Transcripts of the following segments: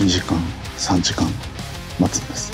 2時間3時間待つんです。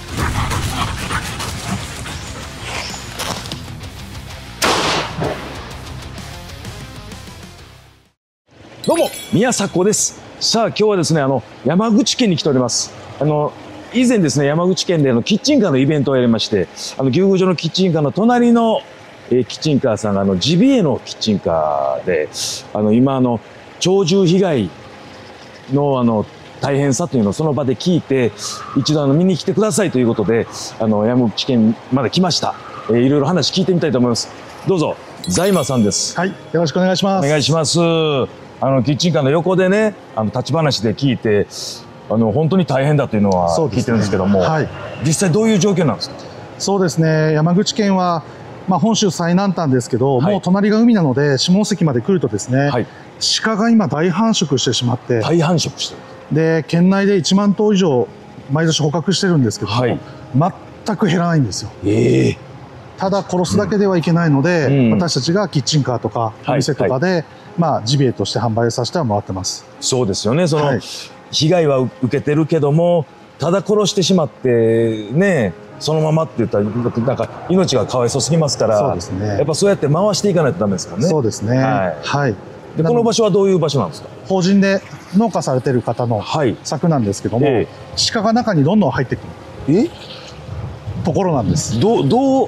どうも宮迫です。さあ今日はですね山口県に来ております。以前ですね山口県でキッチンカーのイベントをやりまして、牛宮城のキッチンカーの隣の、キッチンカーさんがジビエのキッチンカーで今鳥獣被害の大変さというのをその場で聞いて、一度見に来てくださいということで山口県まで来ました。いろいろ話聞いてみたいと思います。どうぞ。財馬さんです。 はい、よろしくお願いします。 お願いします。キッチンカーの横でね立ち話で聞いて本当に大変だというのは聞いてるんですけども、はい、実際どういう状況なんですか？ そうですね、山口県は、本州最南端ですけど、はい、もう隣が海なので下関まで来るとですね、はい、鹿が今大繁殖してしまって、 大繁殖してる。 で県内で1万頭以上毎年捕獲してるんですけども、はい、全く減らないんですよ。ただ殺すだけではいけないので、私たちがキッチンカーとかお店とかで、ジビエとして販売させてはもらってます。 そうですよね。被害は受けてるけども、ただ殺してしまってねそのままって言ったらなんか命がかわいそうすぎますから、そうですね、やっぱそうやって回していかないとダメですからね。 そうですね。はい。 でこの場所はどういう場所なんですか？ 法人で農家されてる方の柵なんですけども、鹿が中にどんどん入ってくるところなんです。 こ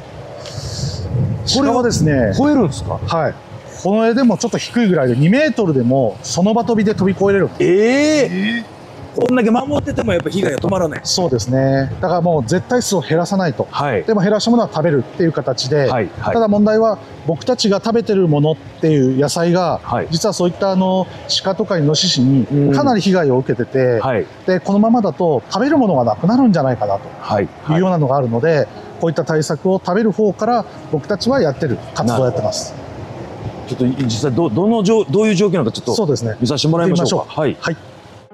れはですね、超えるんですか？ はい。この絵でもちょっと低いぐらいで2メートルでもその場飛びで飛び越えれる。 こんだけ守っててもやっぱ被害が止まらない。 そうですね。だからもう絶対数を減らさないと。はい、でも減らしたものは食べるっていう形で、はいはい、ただ問題は僕たちが食べてるものっていう野菜が、はい、実はそういった鹿とかイノシシにかなり被害を受けてて、はい、でこのままだと食べるものがなくなるんじゃないかなというようなのがあるので、こういった対策を食べる方から僕たちはやってる活動をやってます。 ちょっと実際どういう状況なのかちょっと見させてもらいましょうか。はい。はい。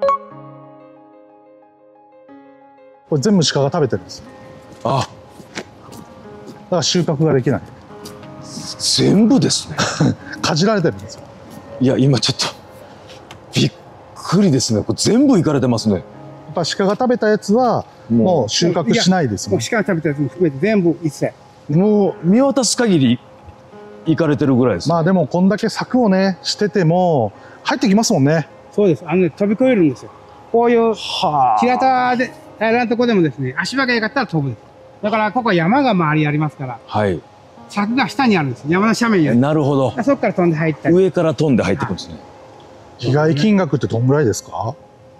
これ全部鹿が食べてるんです。あ。だから収穫ができない。全部ですね。 かじられてるんですよ。 いや今ちょっとびっくりですね。これ全部いかれてますね。 やっぱ鹿が食べたやつはもう収穫しないですもん。 鹿が食べたやつも含めて全部一切。 もう見渡す限り行かれてるぐらいです。 でもこんだけ柵をねしてても入ってきますもんね。 そうです。飛び越えるんですよ。こういう平たで平らなところでもですね、足場が良かったら飛ぶんです。だからここは山が周りありますから、はい、柵が下にあるんです。山の斜面にある。 なるほど。 そこから飛んで入ったり。 上から飛んで入ってくるんですね。 被害金額ってどんぐらいですか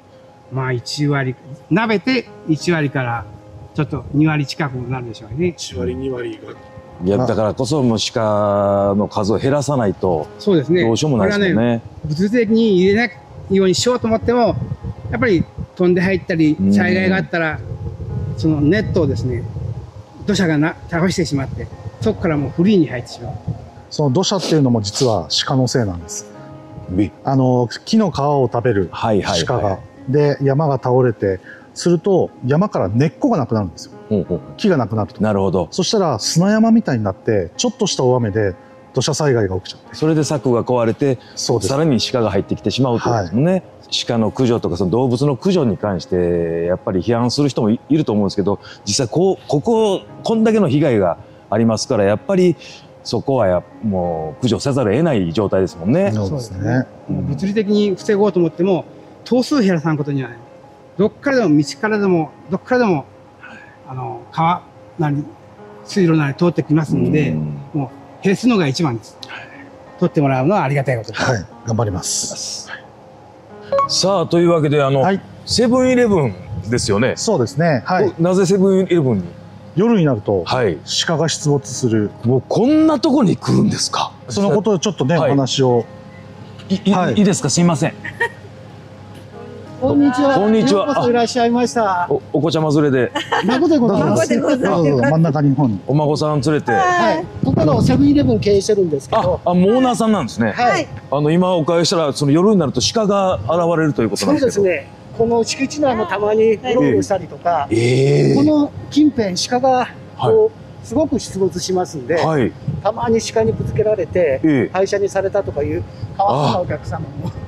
？1割、鍋て1割からちょっと2割近くなるでしょうね。 1割2割が。 いやだからこそもう鹿の数を減らさないとどうしようもないですよね。 物理的に入れないようにしようと思ってもやっぱり飛んで入ったり災害があったらそのネットをですね土砂が倒してしまってそこからもうフリーに入ってしまう。 その土砂っていうのも実は鹿のせいなんです。木の皮を食べる鹿がで山が倒れてすると山から根っこがなくなるんですよ。木がなくなると。なるほど。そしたら砂山みたいになってちょっとした大雨で土砂災害が起きちゃって、 それで柵が壊れてさらに鹿が入ってきてしまうということですもんね。はい、鹿の駆除とかその動物の駆除に関してやっぱり批判する人もいると思うんですけど、実際こんだけの被害がありますからやっぱりそこはもう駆除せざるを得ない状態ですもんね。 そうですね。 物理的に防ごうと思っても頭数減らさんことにはない。どっからでも道からでもどっからでも川なり水路なり通ってきますので、もう減らすのが一番です。取ってもらうのはありがたいことです。 はい、頑張ります。 さあというわけでセブンイレブンですよね。 そうですね。はい。 なぜセブンイレブンに？ 夜になると鹿が出没する。 もうこんなとこに来るんですか？ そのことをちょっとねお話を。 いいですか？すいません。 こんにちは。 こんにちは。 ようこそいらっしゃいました。 お子ちゃま連れで。 孫でございます。 真ん中に本に。 お孫さん連れて。 はい。ここのセブンイレブン経営してるんですけど。 モーナーさんなんですね。はい。今お伺いしたらその夜になると鹿が現れるということなんですけど。 そうですね。この敷地内もたまにうろうろしたりとか。この近辺鹿がこうすごく出没しますんで。はい。たまに鹿にぶつけられて廃車にされたとかいう変わったお客様も。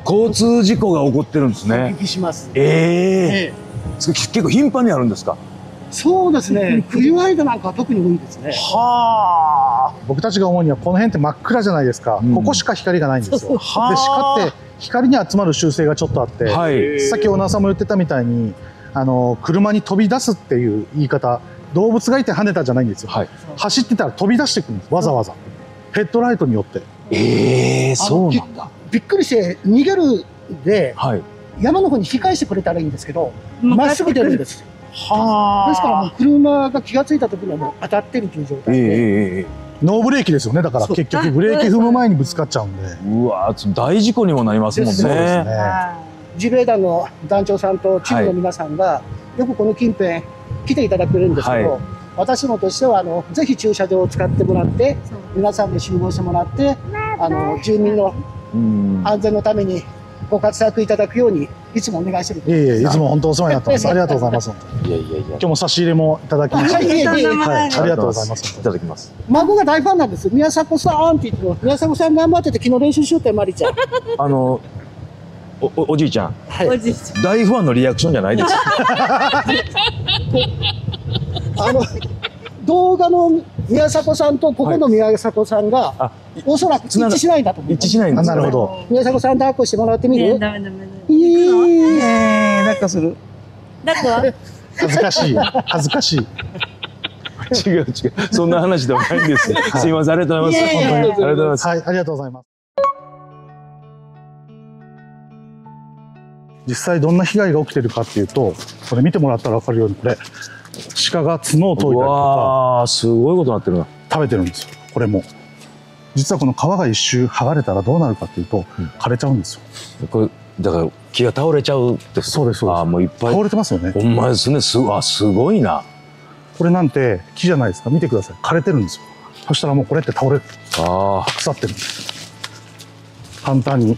交通事故が起こってるんですおね聞。きします。 結構頻繁にあるんですか？ そうですね。冬間なんかは特に多いですね。 はあ。 僕たちが思うにはこの辺って真っ暗じゃないですか。ここしか光がないんですよ。で、鹿って光に集まる習性がちょっとあって、さっきオーナーさんも言ってたみたいに、車に飛び出すっていう言い方、動物がいて跳ねたじゃないんですよ。走ってたら飛び出してくるんです。わざわざ。ヘッドライトによって。 そうなんだ。 びっくりして逃げるで、山の方に引き返してくれたらいいんですけど、まっすぐ出るんです。ですからもう車が気が付いた時にはもう当たってるという状態で。 ノーブレーキですよね。だから結局ブレーキ踏む前にぶつかっちゃうんで。 うわ、大事故にもなりますもんね。 そうですね。 自衛団の団長さんとチームの皆さんがよくこの近辺来ていただけるんですけど、私もとしてはぜひ駐車場を使ってもらって皆さんで集合してもらって住民の安全のためにご活躍いただくようにいつもお願いしてるんです。 いつも本当お世話になってます。ありがとうございます。今日も差し入れもいただきました。ありがとうございます。 いただきます。 孫が大ファンなんです。宮迫さんって言っても、宮迫さん頑張ってて昨日練習しようってマリちゃん。 おじいちゃん。大ファンのリアクションじゃないです。 動画の宮迫さんとここの宮迫さんがおそらく一致しないんだと思う。 一致しないんですね。 なるほど。 宮迫さん抱っこしてもらってみる？ ダメダメ。 抱っこする。 抱っこは？ 恥ずかしい。恥ずかしい。 違う。そんな話ではないんです。すいません、ありがとうございます。本当にありがとうございます。 はい、ありがとうございます。実際どんな被害が起きてるかっていうと、これ見てもらったら分かるように、これ鹿が角を研いだりとか、 すごいことになってるな。 食べてるんですよ。これも実はこの皮が一周剥がれたらどうなるかっていうと、枯れちゃうんですよ。 これだから木が倒れちゃうって。 そうです。そうです。 もういっぱい倒れてますよね。 ほんまですね。すごいな。 これなんて木じゃないですか。見てください。枯れてるんですよ。そしたらもうこれって倒れる。腐ってるんです。簡単に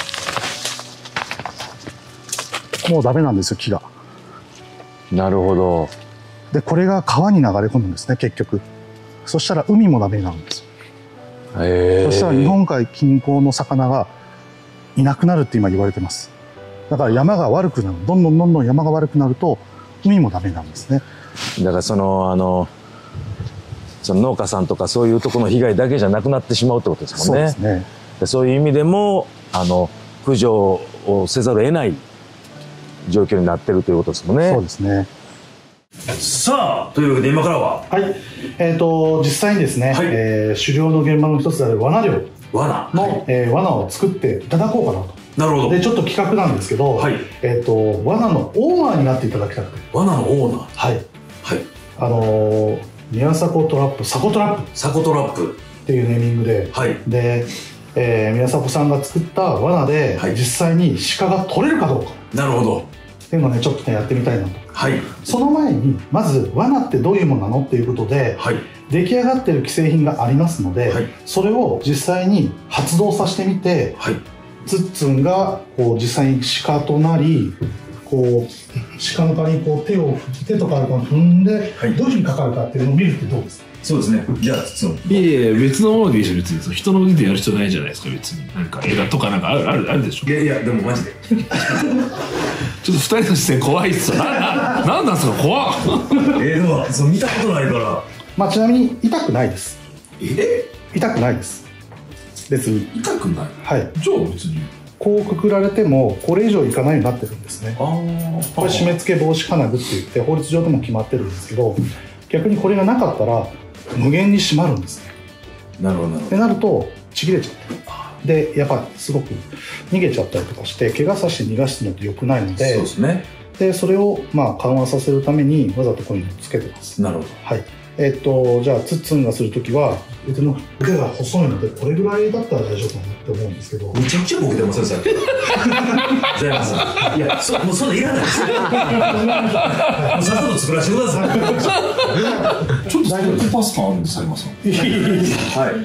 もうダメなんですよ、木が。 なるほど。 でこれが川に流れ込むんですね、結局。そしたら海もダメになるんですよ。そしたら日本海近郊の魚がいなくなるって今言われてます。だから山が悪くなる、どんどん山が悪くなると海もダメなんですね。 だからその農家さんとかそういうところの被害だけじゃなくなってしまうってことですもんね。そうですね。そういう意味でも駆除をせざるを得ない状況になってるということですもんね。 そうですね。 さあ、というわけで今からは、 はい、実際にですね、狩猟の現場の一つである罠漁の、罠を作っていただこうかなと。なるほど。でちょっと企画なんですけど、罠のオーナーになっていただきたくて。 罠のオーナー。 はい。宮迫トラップ、サコトラップ。サコトラップっていうネーミングで、で、宮迫さんが作った罠で、実際に鹿が取れるかどうか。なるほど。っていうのをね、ちょっとね、やってみたいなと。その前にまず罠ってどういうものなのっていうことで、出来上がってる既製品がありますので、それを実際に発動させてみて、ツッツンがこう実際に鹿となり、こう鹿の代わりにこう手とか踏んで、どういうふうにかかるかっていうのを見るってどうですか？ そうですね。じゃあいや別のものでいいでしょ。別に人の腕でやる必要ないじゃないですか。別になんか枝とかなんかあるでしょ。 いやでもマジでちょっと二人の視線怖いっすよ。なんなんすか怖っ。 でも見たことないから。 まあちなみに痛くないです。痛くないです。別に痛くない。 はい。 じゃあ別にこうくくられてもこれ以上いかないようになってるんですね。これ締め付け防止金具って言って法律上でも決まってるんですけど、逆にこれがなかったら無限に締まるんですね。 なるほど。 ってなるとちぎれちゃって、でやっぱすごく逃げちゃったりとかして怪我させて逃がすのって良くないので、そうですね。でそれをまあ緩和させるためにわざとこういうのをつけてます。なるほど。はい。じゃあツッツンがするときは腕が細いのでこれぐらいだったら大丈夫かなって思うんですけど、 めちゃくちゃボケてますよさっき。ジャイアンさん。いやもうそんないらないですよ。もうさっさと作らせてください。ちょっと大丈夫パスタあるんですよ今さん。はい。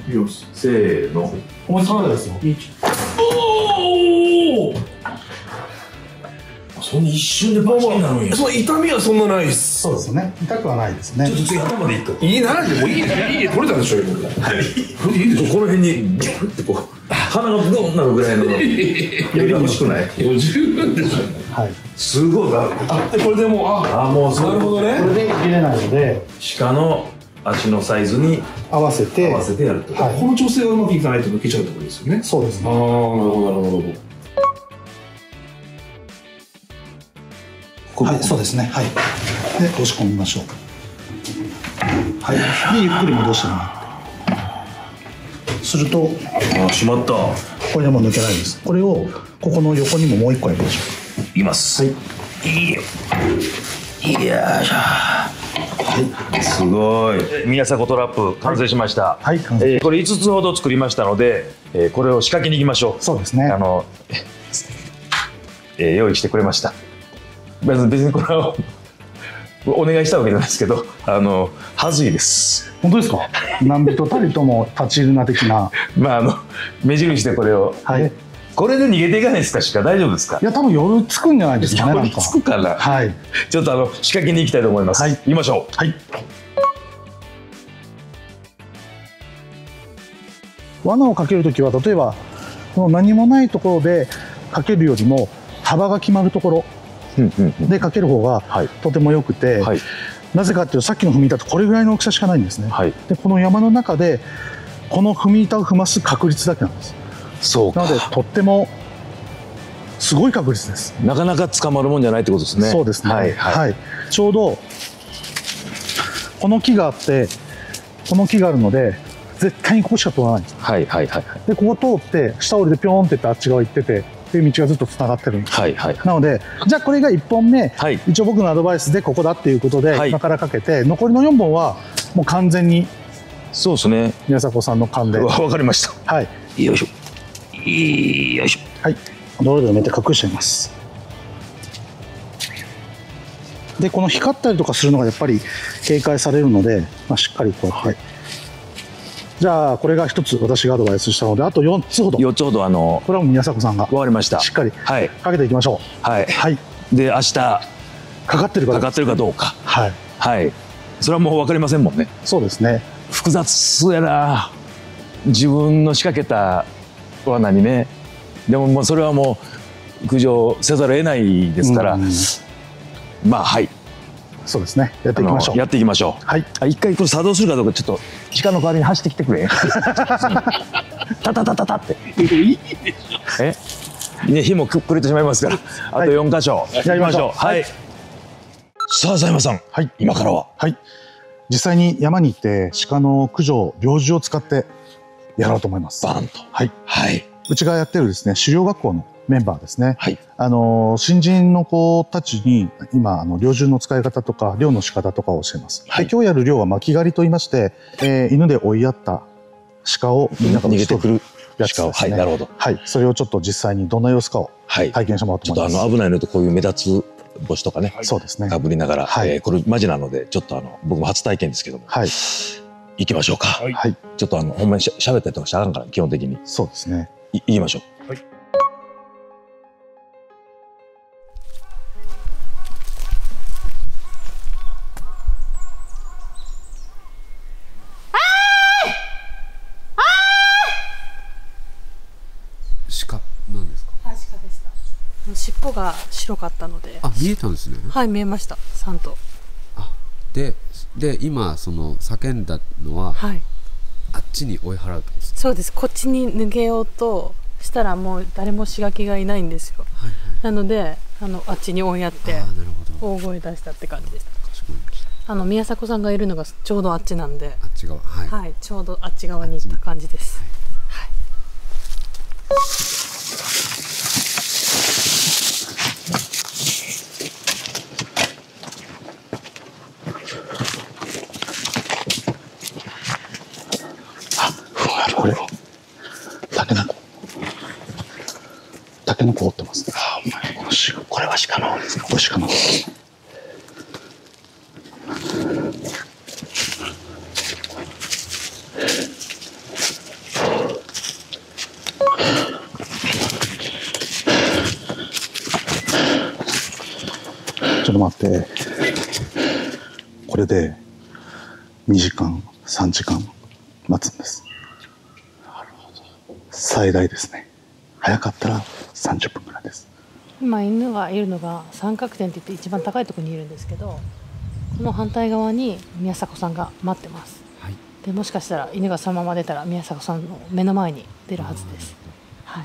よし。せーの。 お待ちくださいよ。 おお。そんな一瞬でバチになるんや。その痛みはそんなないっす。 そうですね。痛くはないですね。 ちょっと次頭でいった。いいな、もういい取れたでしょ今。はい。いいでしょ。この辺にギュッてこう鼻がブドンなるぐらいのより欲しくない？ 十分でしょ。 はい。 すごいガール。 これでもうもうなるほどね。 これで切れないので、 鹿の足のサイズに合わせてやると。 はい。 この調整がうまくいかないと抜けちゃうところですよね。 そうですね。 なるほどなるほど。 はい、そうですね。はい。で、押し込みましょう。はい。で、ゆっくり戻してもらって。すると、 しまった。 これでもう抜けないです。これを、ここの横にももう一個やりましょいきます。はい。いいよ。いやーしゃー。すごい。宮迫トラップ完成しました。 はい、完成。 これ5つほど作りましたので、これを仕掛けに行きましょう。 そうですね。 用意してくれました。別にこれはお願いしたわけじゃないですけど、はずいです。 本当ですか？何人たりとも立ち入るな的な。 まあ目印でこれを。はい。これで逃げていかないですか？鹿大丈夫ですか？ いや、多分夜着くんじゃないですかね。 夜着くかな。 はい。 ちょっと仕掛けに行きたいと思います。はい。行きましょう。はい。 罠をかけるときは、例えばこの何もないところでかけるよりも幅が決まるところでかける方がとてもよくて、はい、なぜかっていうと、さっきの踏み板とこれぐらいの大きさしかないんですね。はい、でこの山の中でこの踏み板を踏ます確率だけなんです。そうか。なのでとってもすごい確率です。 なかなか捕まるもんじゃないってことですね。 そうですね。はい、はい、ちょうどこの木があってこの木があるので絶対にここしか通らないんです。はいはいはい。でここ通って下降りでピョーンっていってあっち側行っててっていう道がずっとつながってるんです。はいはい。なのでじゃあこれが1本目、はい、一応僕のアドバイスでここだっていうことで今からかけて、残りの4本はもう完全にそうですね。 宮迫さんの勘で。 わかりました。はい。よいしょ。よいしょ。はい。泥で埋めて隠しちゃいます。でこの光ったりとかするのがやっぱり警戒されるので、まあ、しっかりこうやって、はい、じゃあこれが1つ私がアドバイスしたので、あと4つほど。4つほどこれはもう宮迫さんがわかりました。しっかりかけていきましょう。はい、はい、で明日かかってるかどうか。はい、はい、それはもう分かりませんもんね。そうですね。複雑やな、自分の仕掛けた罠にね。でももうそれはもう駆除せざるを得ないですから、まあはい、そうですね。やっていきましょう。やっていきましょう。はい。一回これ作動するかどうかちょっと鹿の代わりに走ってきてくれ。タタタタタって。いいでしょ。ね、火もくれてしまいますから。あと4箇所やりましょう。はい。さあ佐山さん、はい、今からは。はい。実際に山に行って鹿の駆除猟銃を使ってやろうと思います。バーンと。はい。はい。うちがやってるですね、狩猟学校のメンバーですね。はい。新人の子たちに今猟銃の使い方とか猟の仕方とかを教えます。はい。で今日やる猟は巻き狩りと言いまして、犬で追いやった鹿をみんなが逃げてくるやつですね。はい。なるほど。はい。それをちょっと実際にどんな様子かを体験してもらおうと思います。ちょっと危ないのとこういう目立つ星とかね。そうですね。かぶりながら、はい。これマジなのでちょっと僕も初体験ですけども。はい。行きましょうか。はい。ちょっとほんまに喋ったりとかしちゃあかんから基本的に。そうですね。行きましょう。はい。 鹿なんですか？はい、鹿でした。尻尾が白かったので。あ、見えたんですね。はい、見えました。3頭。あ、で今その叫んだのは、はい、あっちに追い払うってことですか？そうです。こっちに抜けようとしたらもう誰も仕掛けがいないんですよ。はいはい、なのであっちに追いやって大声出したって感じです。かしこまりました。宮迫さんがいるのがちょうどあっちなんで、あっち側、はい、はい、ちょうどあっち側に行った感じです。はい。 これタケノコ掘ってますね。あ、お前これは鹿の方ですか？これ鹿の方ですね。ちょっと待って、これで2時間3時間待つんです。なるほど。 最大ですね。早かったら30分ぐらいです。 今犬がいるのが三角点っていって一番高いところにいるんですけど、この反対側に宮迫さんが待ってます、はい、でもしかしたら犬がそのまま出たら宮迫さんの目の前に出るはずです。はい。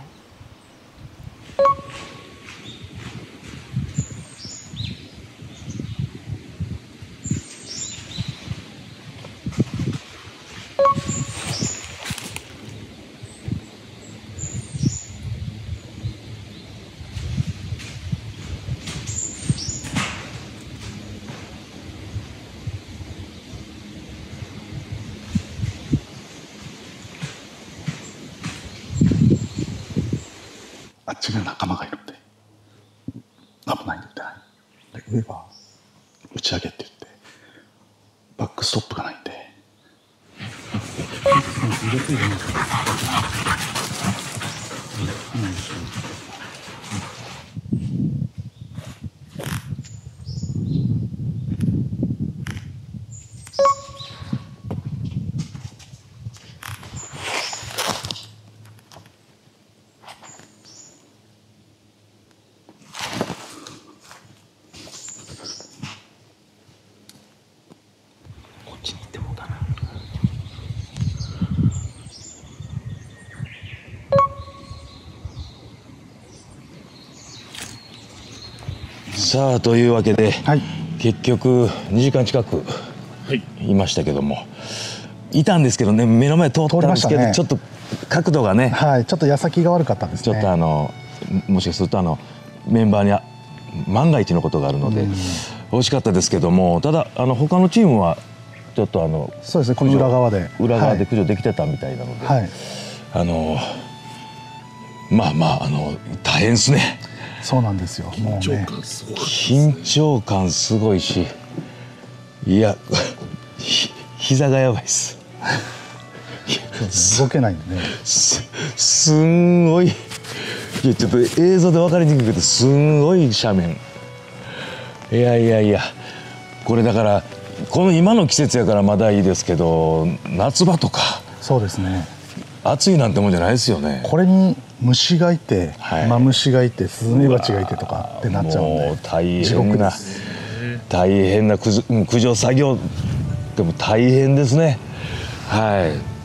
あっちに仲間がいるんで危ないんで打てない。で上は打ち上げって言ってバックストップがないんで。 さあというわけで、はい、結局2時間近くいましたけども、いたんですけどね、目の前通ったんですけど、ね、ちょっと角度がね、 はい、ちょっと矢先が悪かったですね。 ちょっともしかするとメンバーに万が一のことがあるので惜しかったですけども、ただ他のチームはちょっとそうですね、この裏側で駆除できてたみたいなので、はい、まあまあ大変ですね。 そうなんですよ。 緊張感すごいし、いや膝がやばいです。 動けないんでね。 すんごい、いやちょっと映像で分かりにくいけど、すんごい斜面。いやいやいや、これだからこの今の季節やからまだいいですけど、夏場とかそうですね、 暑いなんてもんじゃないですよね。 これに虫がいて、はい、マムシがいてスズメバチがいてとかってなっちゃうんで、 もう大変な駆除作業でも大変ですね。はい。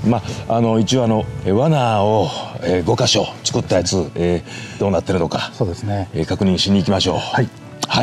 まあ一応罠を5箇所作ったやつ、どうなってるのか、 そうですね、 確認しに行きましょう。 はい、 はい。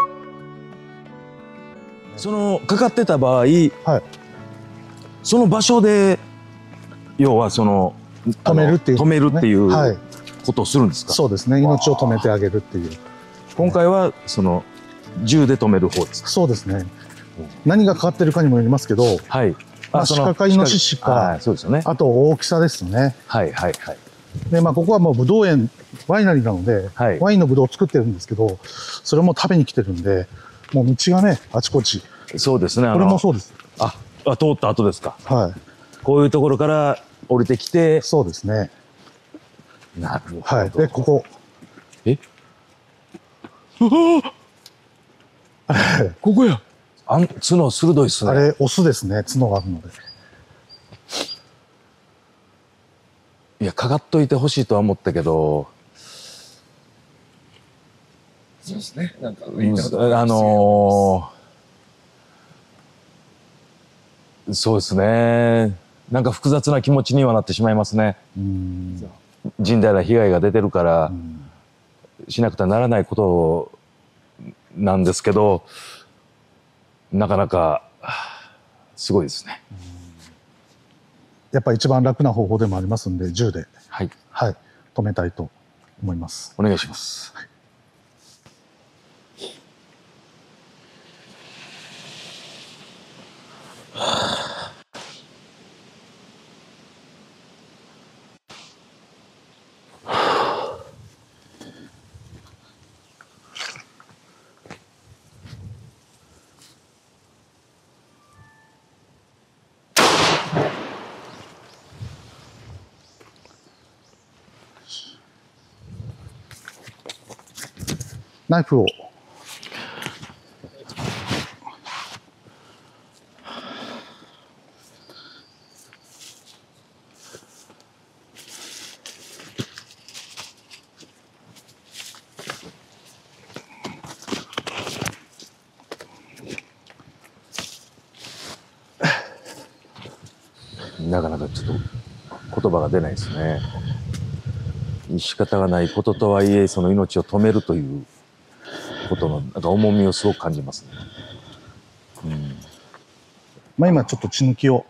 かかってた場合、はい、その場所で要は止めるっていうことをするんですか。 そうですね、命を止めてあげるっていう。 今回は銃で止める方ですか。 そうですね、何がかかってるかにもよりますけど、はい、鹿かイノシシか、そうですよね、あと大きさですよね。 はいはいはい。 でここはもうブドウ園ワイナリーなので、はい、ワインのブドウを作ってるんですけど、それも食べに来てるんで、もう道がねあちこち。 そうですね、 これもそうです。 通った後ですか。 はい。 こういうところから降りてきて。 そうですね。 なるほど。 はい。でここ。 ここや。角鋭いですね。 あれオスですね。角があるので。 いやかかっといてほしいとは思ったけど。 そうですね。なんかそうですね。なんか複雑な気持ちにはなってしまいますね。甚大な被害が出てるからしなくてはならないことなんですけど、なかなかすごいですね。 やっぱ一番楽な方法でもありますんで、銃で、 はい、 はい、止めたいと思います。 お願いします。はい。 ナイフをなかなかちょっと言葉が出ないですね。仕方がないこととはいえ、その命を止めるということのなんか重みをすごく感じますね。 まあ今ちょっと血抜きを、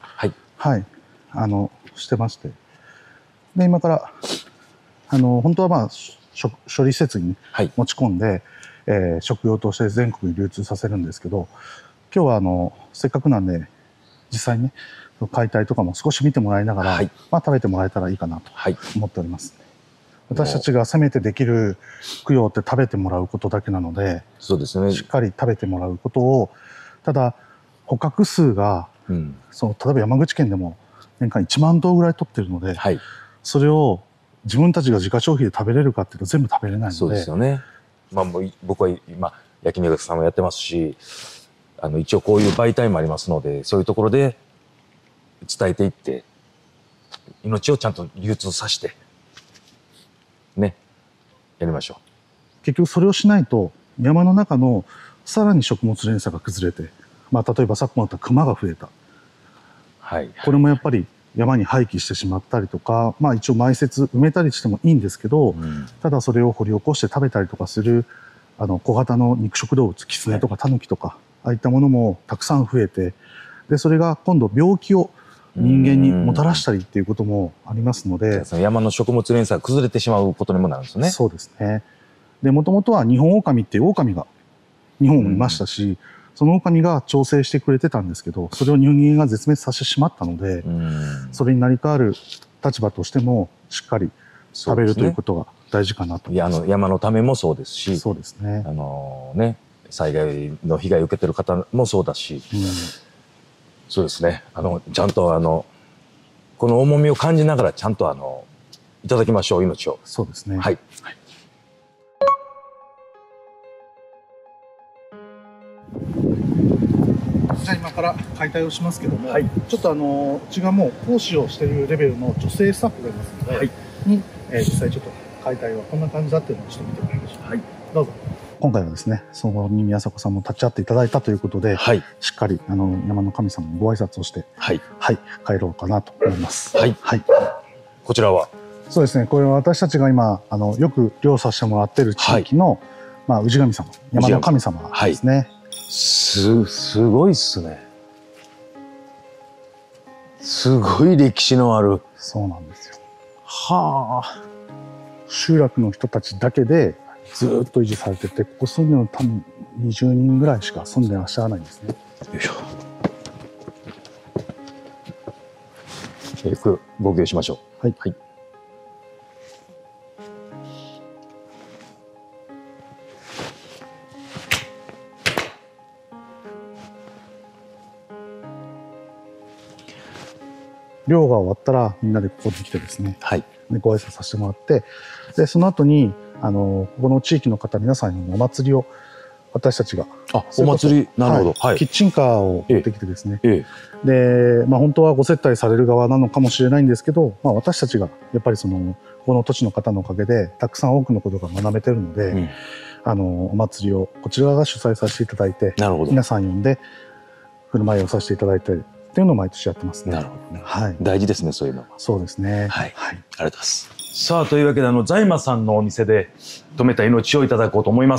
してまして、で今から本当はまあ処理施設に持ち込んで、食用として全国に流通させるんですけど、今日はせっかくなんで実際にね解体とかも少し見てもらいながら、まあ食べてもらえたらいいかなと思っております。私たちがせめてできる供養って食べてもらうことだけなので、 そうですね、 しっかり食べてもらうことを、ただ捕獲数が、例えば山口県でも年間1万頭ぐらい取ってるので、それを自分たちが自家消費で食べれるかっていうと全部食べれないので。 そうですよね。まあ僕は今焼肉さんもやってますし、一応こういう媒体もありますので、そういうところで伝えていって命をちゃんと流通させてね、やりましょう。 結局それをしないと山の中のさらに食物連鎖が崩れて、まあ例えば昨今だったら熊が増えた、これもやっぱり山に廃棄してしまったりとか、まあ一応埋設埋めたりしてもいいんですけど、ただそれを掘り起こして食べたりとかする小型の肉食動物、キツネとかタヌキとか、ああいったものもたくさん増えて、でそれが今度病気を人間にもたらしたりっていうこともありますので、 その山の食物連鎖が崩れてしまうことにもなるんですね。 そうですね。でもともとはニホンオオカミっていうオオカミが日本もいましたし、そのオオカミが調整してくれてたんですけど、それを人間が絶滅させてしまったので、それに成り代わる立場としてもしっかり食べるということが大事かなと。 山のためもそうですし、 そうですね。 災害の被害を受けてる方もそうだし、そうですね。ちゃんとこの重みを感じながらちゃんといただきましょう、命を。 そうですね。 はい。 じゃあ今から解体をしますけども、ちょっとうちがもう講師をしているレベルの女性スタッフがいますので、実際ちょっと解体はこんな感じだっていうのをちょっと見てもらいましょう。どうぞ。今回はですね、そこに宮迫さんも立ち会っていただいたということで、しっかり山の神様にご挨拶をして、帰ろうかなと思います。 こちらはそうですね、これは私たちが今よく漁させてもらっている地域の、氏神様、山の神様ですね。 すごいっすね。すごい歴史のある。 そうなんですよ。集落の人たちだけでずっと維持されてて、ここ住んでるの多分20人ぐらいしか住んでらっしゃらないんですね。 よいしょ。ご供養しましょう。はい。 漁が終わったらみんなでここに来てですね、でご挨拶させてもらって、でその後にここの地域の方皆さんにお祭りを私たちが、 お祭り、なるほど、 キッチンカーを持ってきてですね、で本当はご接待される側なのかもしれないんですけど、私たちがやっぱりここの土地の方のおかげでたくさん多くのことが学べてるので、お祭りをこちらが主催させていただいて、皆さん呼んで振る舞いをさせていただいてっていうのを毎年やってますね。 なるほどね。大事ですね、そういうのは。 そうですね。 ありがとうございます。さあ、というわけで財馬さんのお店で止めた命をいただこうと思います。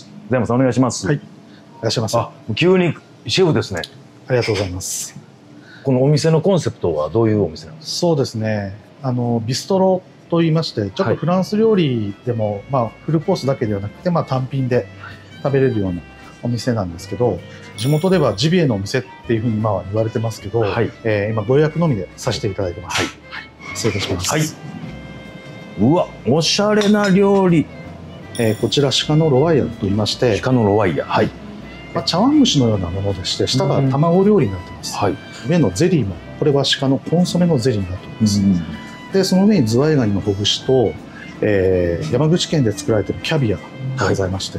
財馬さんお願いします。 はい。いらっしゃいませ。 急にシェフですね。 ありがとうございます。 このお店のコンセプトはどういうお店なんですか？ そうですね。ビストロと言いまして、ちょっとフランス料理でも、フルコースだけではなくて、単品で食べれるようなお店なんですけど、地元ではジビエのお店っていうふうに今は言われてますけど、今ご予約のみでさせていただいてます。失礼いたします。 うわ、おしゃれな料理。 こちら鹿のロワイヤルと言いまして、 鹿のロワイヤル、 茶碗蒸しのようなものでして、下が卵料理になってます。上のゼリーもこれは鹿のコンソメのゼリーになってます。でその上にズワイガニのほぐしと、山口県で作られているキャビアがございまして、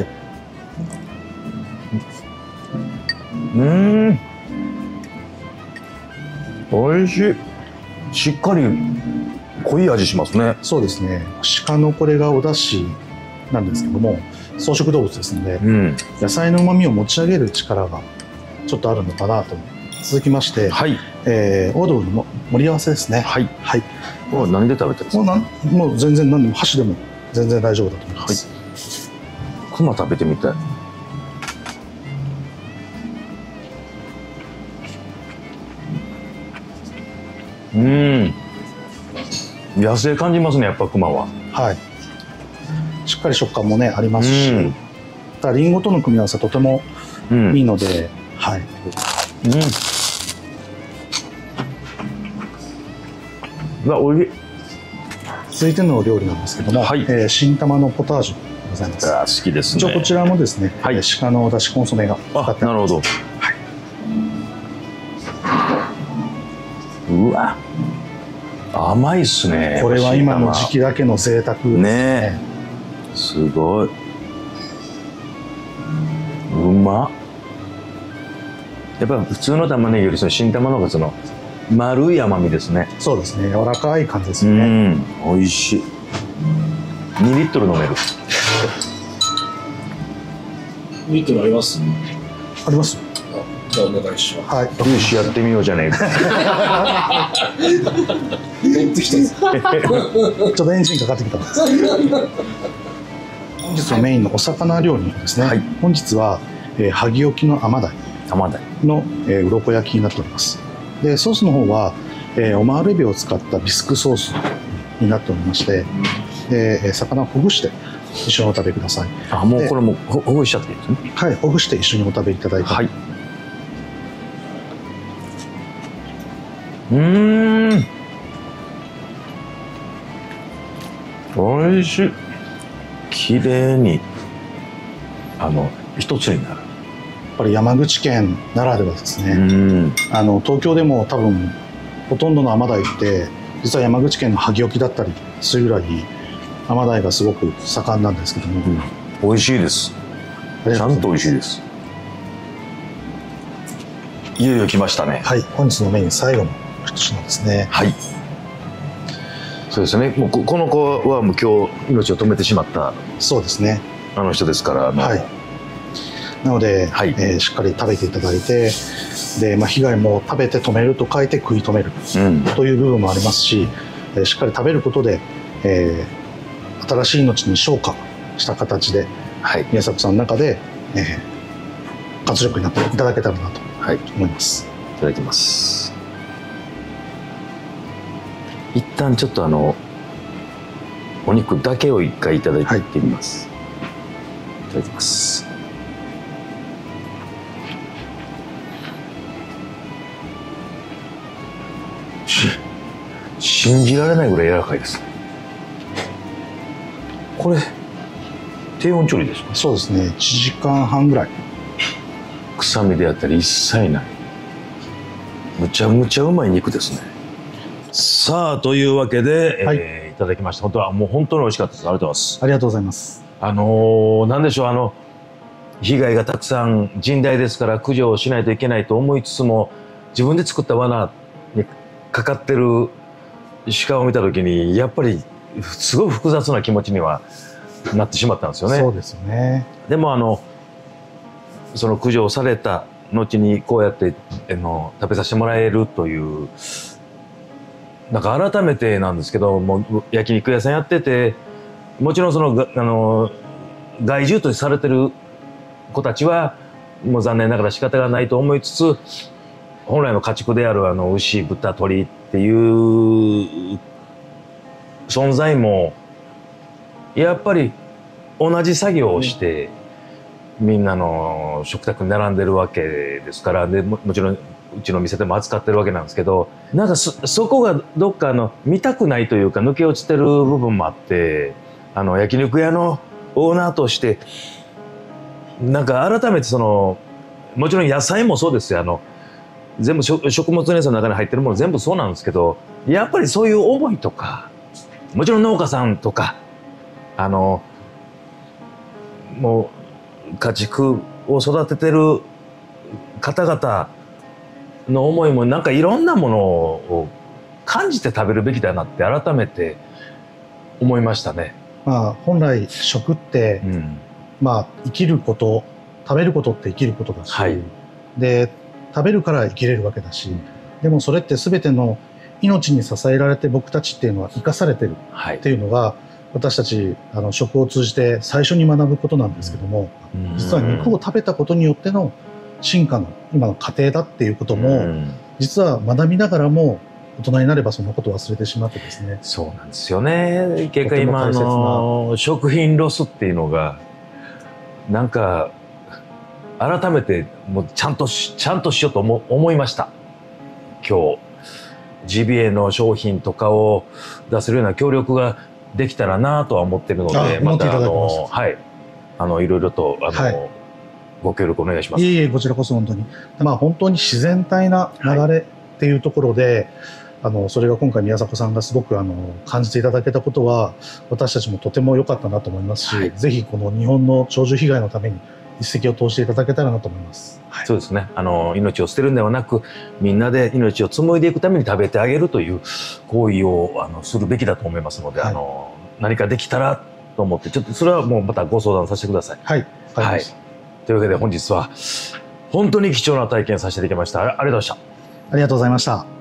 おいしい。しっかり濃い味しますね。 そうですね。鹿のこれがお出汁なんですけども、草食動物ですので、野菜の旨味を持ち上げる力がちょっとあるのかなと。続きまして、 オードブルの盛り合わせですね。 はい。 はい。 これ何で食べてるんですか？ もう全然何でも箸でも全然大丈夫だと思います。 はい。熊食べてみたい。野生感じますね、やっぱ熊は。 はい。しっかり食感もねありますし、リンゴとの組み合わせとてもいいので、はい。 おいしい。 続いてのお料理なんですけども、新玉のポタージュでございます。 好きですね。 一応こちらもですね、鹿のだしコンソメがかかってなるほど。うわ、甘いっすね。 これは今の時期だけの贅沢ですね。 すごい。うまっ。やっぱ普通の玉ねぎよりその新玉の方がその丸い甘みですね。 そうですね。柔らかい感じですね。 美味しい。2リットル飲める。 2リットルあります？ あります。 じゃあお願いします。 はい。 よし、やってみようじゃねえか。 乗ってきたんです。 ちょっとエンジンかかってきたんです。本日のメインのお魚料理ですね。本日は萩沖の甘鯛の鱗焼きになっております。でソースの方はオマールエビを使ったビスクソースになっておりまして、魚をほぐして一緒にお食べください。 あ、もうこれもほぐしちゃっていいですね。 はい、ほぐして一緒にお食べいただいて。はい。 おいしい。綺麗に一つになる。 やっぱり山口県ならではですね。東京でも多分ほとんどの甘鯛って実は山口県の萩沖だったりするぐらい甘鯛がすごく盛んなんですけども、 美味しいです。ちゃんと美味しいです。いよいよ来ましたね。 はい、本日のメイン最後の一品ですね。 はい。そうですね。もうこの子はもう今日命を止めてしまった。 そうですね。 あの人ですから。 はい。なので、しっかり食べていただいて、で、被害も食べて止めると書いて食い止めるという部分もありますし、しっかり食べることで、新しい命に昇華した形で、宮迫さんの中で、活力になっていただけたらなと思います。 いただきます。一旦ちょっとお肉だけを一回いただいてみます。いただきます。信じられないぐらい柔らかいです。これ低温調理ですか？ そうですね。1時間半ぐらい。 臭みであったり一切ない。むちゃむちゃうまい肉ですね。さあというわけで、いただきました。本当はもう本当に美味しかったです。ありがとうございます。 ありがとうございます。 なんでしょう、被害がたくさん甚大ですから駆除をしないといけないと思いつつも、自分で作った罠にかかってる鹿を見た時にやっぱりすごい複雑な気持ちにはなってしまったんですよね。 そうですよね。 でもその駆除をされた後にこうやって食べさせてもらえるという、なんか改めてなんですけど、もう焼肉屋さんやってて、もちろんその害獣とされてる子たちはもう残念ながら仕方がないと思いつつ、本来の家畜である牛、豚、鶏っていう存在もやっぱり同じ作業をして、みんなの食卓に並んでるわけですから、で もちろんうちの店でも扱ってるわけなんですけど、なんかそこがどっか見たくないというか抜け落ちてる部分もあって、焼肉屋のオーナーとしてなんか改めてもちろん野菜もそうですよ、全部食物連鎖の中に入ってるもの全部そうなんですけど、やっぱりそういう思いとか、もちろん農家さんとかもう家畜を育ててる方々の思いもなんかいろんなものを感じて食べるべきだなって改めて思いましたね。 本来食って、生きること、食べることって生きることだし、で食べるから生きれるわけだし、 でもそれって全ての命に支えられて僕たちっていうのは生かされてるっていうのが、私たち食を通じて最初に学ぶことなんですけども、実は肉を食べたことによっての進化の今の過程だっていうことも、実は学びながらも大人になればそのことを忘れてしまってですね。 そうなんですよね。結果今の食品ロスっていうのがなんか改めてもうちゃんとしようと思いました。今日ジビエの商品とかを出せるような協力ができたらなとは思ってるので、またはいいろいろとご協力お願いします。 いえいえ、こちらこそ本当に本当に自然体な流れっていうところで、それが今回宮迫さんがすごく感じていただけたことは私たちもとても良かったなと思いますし、ぜひこの日本の鳥獣被害のために一石を投じていただけたらなと思います。 そうですね。命を捨てるんではなく、みんなで命を紡いでいくために食べてあげるという行為をするべきだと思いますので、何かできたらと思って、ちょっとそれはもうまたご相談させてください。 はい。 はい。というわけで本日は本当に貴重な体験させていただきました。ありがとうございました。 ありがとうございました。